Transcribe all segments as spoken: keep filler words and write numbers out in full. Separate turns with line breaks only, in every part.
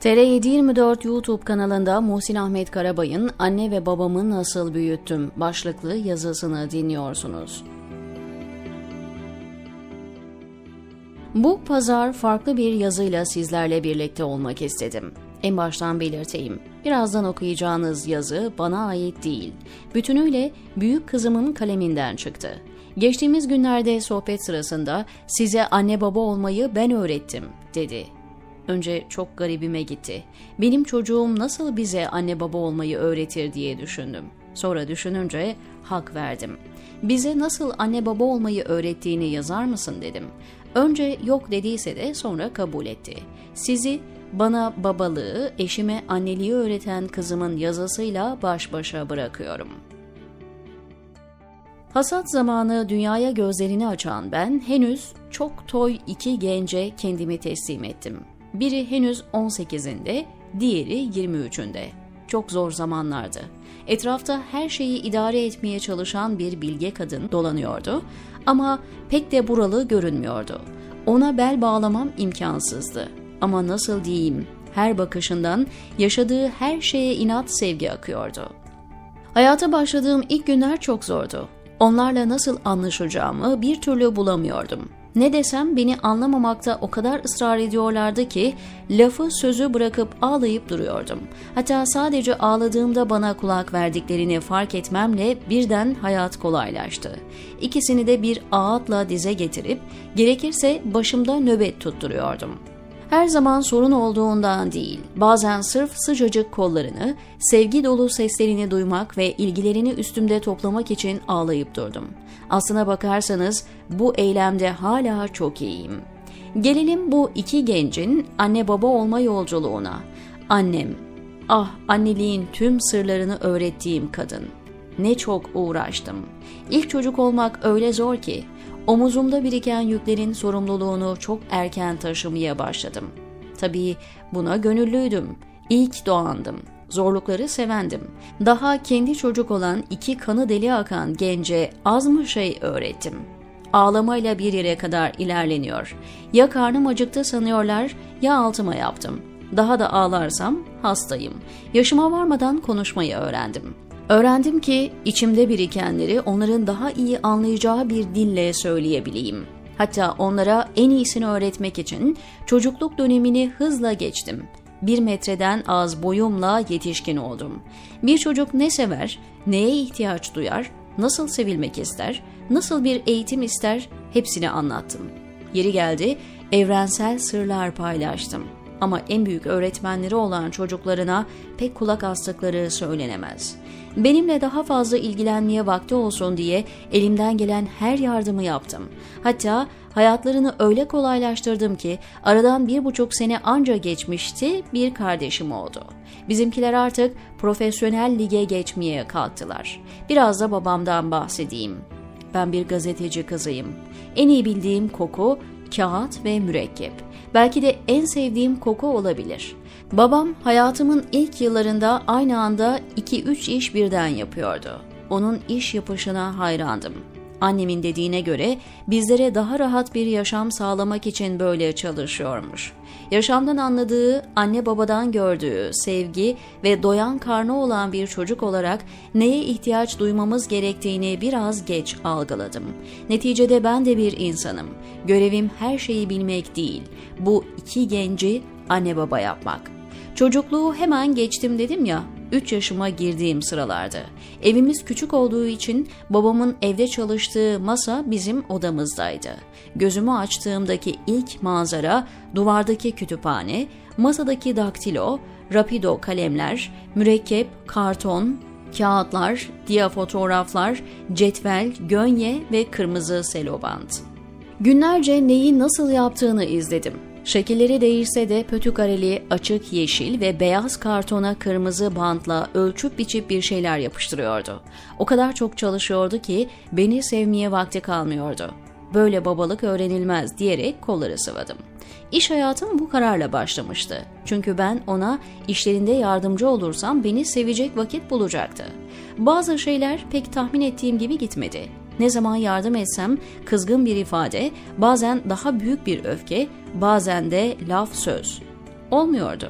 T R yedi yirmi dört YouTube kanalında Muhsin Ahmet Karabay'ın "Anne ve babamı nasıl büyüttüm" başlıklı yazısını dinliyorsunuz. Bu pazar farklı bir yazıyla sizlerle birlikte olmak istedim. En baştan belirteyim, birazdan okuyacağınız yazı bana ait değil. Bütünüyle büyük kızımın kaleminden çıktı. Geçtiğimiz günlerde sohbet sırasında "Size anne baba olmayı ben öğrettim" dedi. Önce çok garibime gitti. Benim çocuğum nasıl bize anne baba olmayı öğretir diye düşündüm. Sonra düşününce hak verdim. Bize nasıl anne baba olmayı öğrettiğini yazar mısın dedim. Önce yok dediyse de sonra kabul etti. Sizi bana babalığı, eşime anneliği öğreten kızımın yazısıyla baş başa bırakıyorum. Hasat zamanı dünyaya gözlerini açan ben henüz çok toy iki gence kendimi teslim ettim. Biri henüz on sekizinde, diğeri yirmi üçünde. Çok zor zamanlardı. Etrafta her şeyi idare etmeye çalışan bir bilge kadın dolanıyordu ama pek de buralı görünmüyordu. Ona bel bağlamam imkansızdı. Ama nasıl diyeyim, her bakışından yaşadığı her şeye inat sevgi akıyordu. Hayata başladığım ilk günler çok zordu. Onlarla nasıl anlaşacağımı bir türlü bulamıyordum. Ne desem beni anlamamakta o kadar ısrar ediyorlardı ki lafı sözü bırakıp ağlayıp duruyordum. Hatta sadece ağladığımda bana kulak verdiklerini fark etmemle birden hayat kolaylaştı. İkisini de bir ağıtla dize getirip gerekirse başımda nöbet tutturuyordum. Her zaman sorun olduğundan değil, bazen sırf sıcacık kollarını, sevgi dolu seslerini duymak ve ilgilerini üstümde toplamak için ağlayıp durdum. Aslına bakarsanız bu eylemde hala çok iyiyim. Gelelim bu iki gencin anne baba olma yolculuğuna. Annem, ah anneliğin tüm sırlarını öğrettiğim kadın. Ne çok uğraştım. İlk çocuk olmak öyle zor ki, omuzumda biriken yüklerin sorumluluğunu çok erken taşımaya başladım. Tabii buna gönüllüydüm. İlk doğandım. Zorlukları sevendim. Daha kendi çocuk olan iki kanı deli akan gence az mı şey öğrettim? Ağlamayla bir yere kadar ilerleniyor. Ya karnım acıktı sanıyorlar ya altıma yaptım. Daha da ağlarsam hastayım. Yaşıma varmadan konuşmayı öğrendim. Öğrendim ki içimde birikenleri onların daha iyi anlayacağı bir dille söyleyebileyim. Hatta onlara en iyisini öğretmek için çocukluk dönemini hızla geçtim. Bir metreden az boyumla yetişkin oldum. Bir çocuk ne sever, neye ihtiyaç duyar, nasıl sevilmek ister, nasıl bir eğitim ister hepsini anlattım. Yeri geldi, evrensel sırlar paylaştım. Ama en büyük öğretmenleri olan çocuklarına pek kulak astıkları söylenemez. Benimle daha fazla ilgilenmeye vakti olsun diye elimden gelen her yardımı yaptım. Hatta hayatlarını öyle kolaylaştırdım ki aradan bir buçuk sene anca geçmişti, bir kardeşim oldu. Bizimkiler artık profesyonel lige geçmeye kalktılar. Biraz da babamdan bahsedeyim. Ben bir gazeteci kızıyım. En iyi bildiğim koku kağıt ve mürekkep. Belki de en sevdiğim koku olabilir. Babam hayatımın ilk yıllarında aynı anda iki üç iş birden yapıyordu. Onun iş yapışına hayrandım. Annemin dediğine göre bizlere daha rahat bir yaşam sağlamak için böyle çalışıyormuş. Yaşamdan anladığı, anne babadan gördüğü sevgi ve doyan karnı olan bir çocuk olarak neye ihtiyaç duymamız gerektiğini biraz geç algıladım. Neticede ben de bir insanım. Görevim her şeyi bilmek değil. Bu iki genci anne baba yapmak. Çocukluğu hemen geçtim dedim ya, üç yaşıma girdiğim sıralardı. Evimiz küçük olduğu için babamın evde çalıştığı masa bizim odamızdaydı. Gözümü açtığımdaki ilk manzara duvardaki kütüphane, masadaki daktilo, rapido kalemler, mürekkep, karton, kağıtlar, diyafotoğraflar, cetvel, gönye ve kırmızı selobant. Günlerce neyi nasıl yaptığını izledim. Şekilleri değişse de pötükareli, açık yeşil ve beyaz kartona kırmızı bantla ölçüp biçip bir şeyler yapıştırıyordu. O kadar çok çalışıyordu ki beni sevmeye vakti kalmıyordu. Böyle babalık öğrenilmez diyerek kolları sıvadım. İş hayatım bu kararla başlamıştı. Çünkü ben ona işlerinde yardımcı olursam beni sevecek vakit bulacaktı. Bazı şeyler pek tahmin ettiğim gibi gitmedi. Ne zaman yardım etsem kızgın bir ifade, bazen daha büyük bir öfke, bazen de laf söz. Olmuyordu.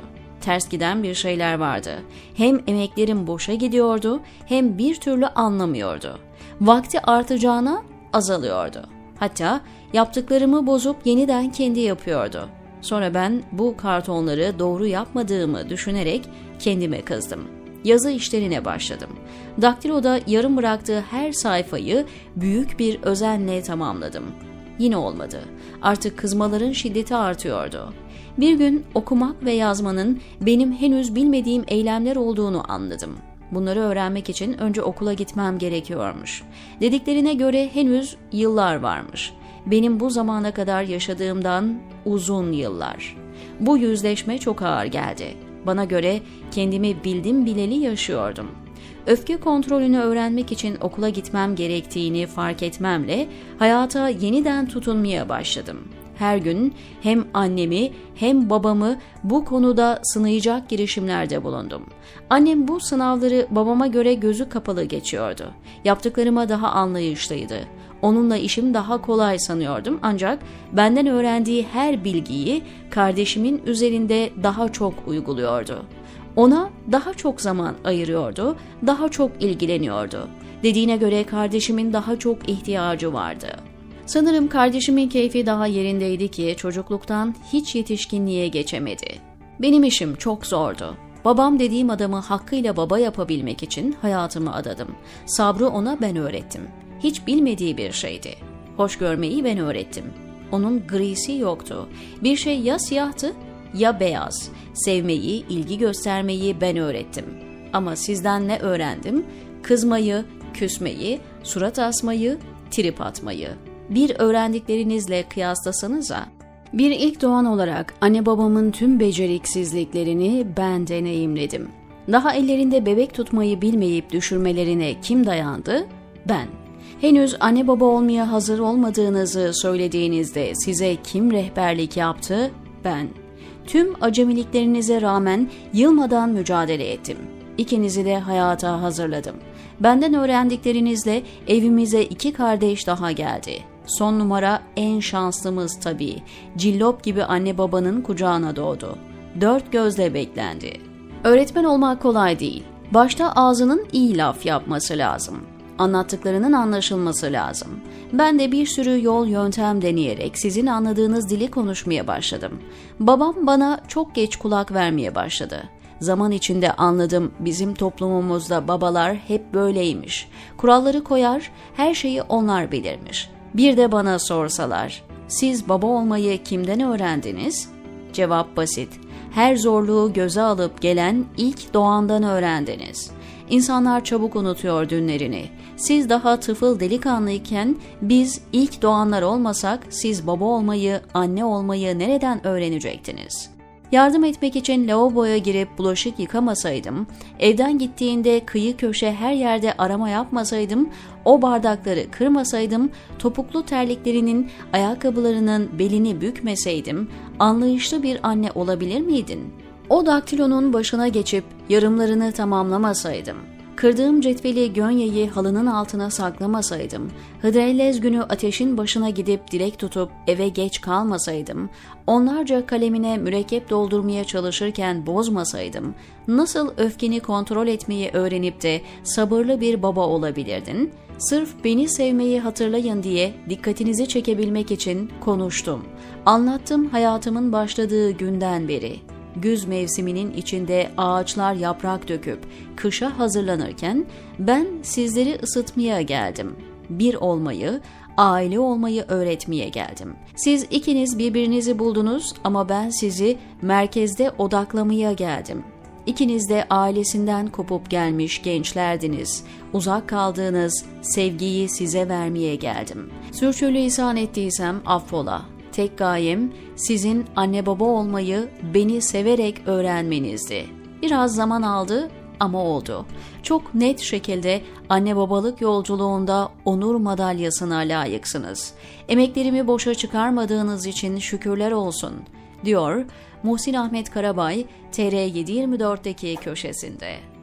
ters giden bir şeyler vardı. Hem emeklerim boşa gidiyordu, hem bir türlü anlamıyordu. Vakti artacağına azalıyordu. Hatta yaptıklarımı bozup yeniden kendi yapıyordu. Sonra ben bu kartonları doğru yapmadığımı düşünerek kendime kızdım. Yazı işlerine başladım. Daktilo'da yarım bıraktığı her sayfayı büyük bir özenle tamamladım. Yine olmadı. Artık kızmaların şiddeti artıyordu. Bir gün okumak ve yazmanın benim henüz bilmediğim eylemler olduğunu anladım. Bunları öğrenmek için önce okula gitmem gerekiyormuş. Dediklerine göre henüz yıllar varmış. Benim bu zamana kadar yaşadığımdan uzun yıllar. Bu yüzleşme çok ağır geldi. Bana göre kendimi bildim bileli yaşıyordum. Öfke kontrolünü öğrenmek için okula gitmem gerektiğini fark etmemle hayata yeniden tutunmaya başladım. Her gün hem annemi hem babamı bu konuda sınayacak girişimlerde bulundum. Annem bu sınavları babama göre gözü kapalı geçiyordu. Yaptıklarıma daha anlayışlıydı. Onunla işim daha kolay sanıyordum, ancak benden öğrendiği her bilgiyi kardeşimin üzerinde daha çok uyguluyordu. Ona daha çok zaman ayırıyordu, daha çok ilgileniyordu. Dediğine göre kardeşimin daha çok ihtiyacı vardı. Sanırım kardeşimin keyfi daha yerindeydi ki çocukluktan hiç yetişkinliğe geçemedi. Benim işim çok zordu. Babam dediğim adamı hakkıyla baba yapabilmek için hayatımı adadım. Sabrı ona ben öğrettim. Hiç bilmediği bir şeydi. Hoş görmeyi ben öğrettim. Onun grisi yoktu. Bir şey ya siyahtı ya beyaz. Sevmeyi, ilgi göstermeyi ben öğrettim. Ama sizden ne öğrendim? Kızmayı, küsmeyi, surat asmayı, trip atmayı. Bir öğrendiklerinizle kıyaslasanıza. Bir ilk doğan olarak anne babamın tüm beceriksizliklerini ben deneyimledim. Daha ellerinde bebek tutmayı bilmeyip düşürmelerine kim dayandı? Ben. Henüz anne baba olmaya hazır olmadığınızı söylediğinizde size kim rehberlik yaptı? Ben. Tüm acemiliklerinize rağmen yılmadan mücadele ettim. İkinizi de hayata hazırladım. Benden öğrendiklerinizle evimize iki kardeş daha geldi. Son numara en şanslımız tabii. Cillop gibi anne babanın kucağına doğdu. Dört gözle beklendi. Öğretmen olmak kolay değil. Başta ağzının iyi laf yapması lazım. Anlattıklarının anlaşılması lazım. Ben de bir sürü yol yöntem deneyerek sizin anladığınız dili konuşmaya başladım. Babam bana çok geç kulak vermeye başladı. Zaman içinde anladım, bizim toplumumuzda babalar hep böyleymiş. Kuralları koyar, her şeyi onlar bilirmiş. Bir de bana sorsalar, siz baba olmayı kimden öğrendiniz? Cevap basit. Her zorluğu göze alıp gelen ilk doğandan öğrendiniz. İnsanlar çabuk unutuyor dünlerini. Siz daha tıfıl delikanlıyken biz ilk doğanlar olmasak siz baba olmayı, anne olmayı nereden öğrenecektiniz? Yardım etmek için lavaboya girip bulaşık yıkamasaydım, evden gittiğinde kıyı köşe her yerde arama yapmasaydım, o bardakları kırmasaydım, topuklu terliklerinin, ayakkabılarının belini bükmeseydim, anlayışlı bir anne olabilir miydin? O daktilonun başına geçip yarımlarını tamamlamasaydım, kırdığım cetveli gönyeyi halının altına saklamasaydım, Hıdrellez günü ateşin başına gidip dilek tutup eve geç kalmasaydım, onlarca kalemine mürekkep doldurmaya çalışırken bozmasaydım, nasıl öfkeni kontrol etmeyi öğrenip de sabırlı bir baba olabilirdin? Sırf beni sevmeyi hatırlayın diye dikkatinizi çekebilmek için konuştum. Anlattım hayatımın başladığı günden beri. Güz mevsiminin içinde ağaçlar yaprak döküp kışa hazırlanırken ben sizleri ısıtmaya geldim. Bir olmayı, aile olmayı öğretmeye geldim. Siz ikiniz birbirinizi buldunuz ama ben sizi merkezde odaklamaya geldim. İkiniz de ailesinden kopup gelmiş gençlerdiniz. Uzak kaldığınız sevgiyi size vermeye geldim. Sürçülisan ettiysem affola. Tek gayem sizin anne baba olmayı beni severek öğrenmenizdi. Biraz zaman aldı ama oldu. Çok net şekilde anne babalık yolculuğunda onur madalyasına layıksınız. Emeklerimi boşa çıkarmadığınız için şükürler olsun, diyor Muhsin Ahmet Karabay T R yedi yirmi dört'teki köşesinde.